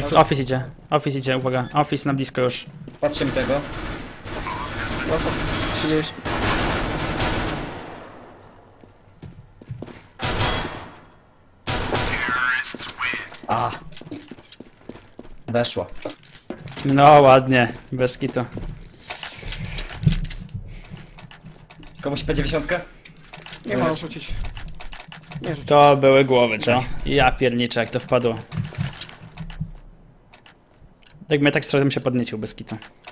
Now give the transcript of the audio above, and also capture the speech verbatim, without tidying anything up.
Office idzie, office idzie, uwaga. Office na blisko już. Patrzymy tego. trzydzieści. A. Weszła. No ładnie, bez kitu. Komuś P dziewięćdziesiąt? Nie ma rzucić. Nie rzuć. To były głowy, co? Ja pierniczę, jak to wpadło. Jak mnie tak strasznie się podniecił, bez kitu.